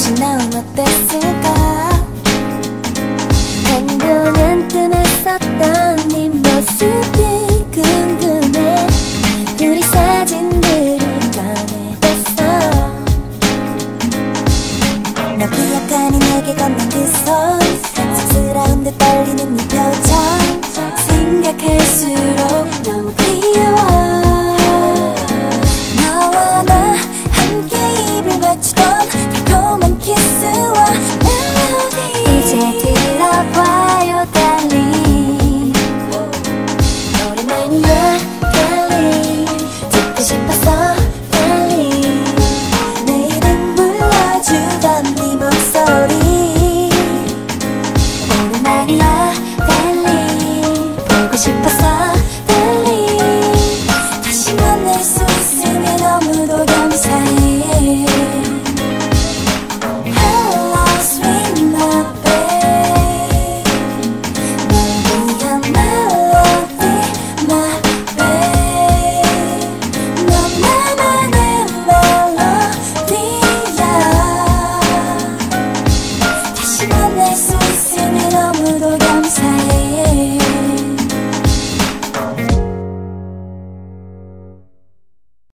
다시 나오면 어땠을까. 한동안 뜸했었던 네 모습이 궁금해. 우리 사진들을 꺼내봤어. 너 기억하니 내게 건넨 그 손, 쑥스러운 듯 떨리는 네 표정 생각할수록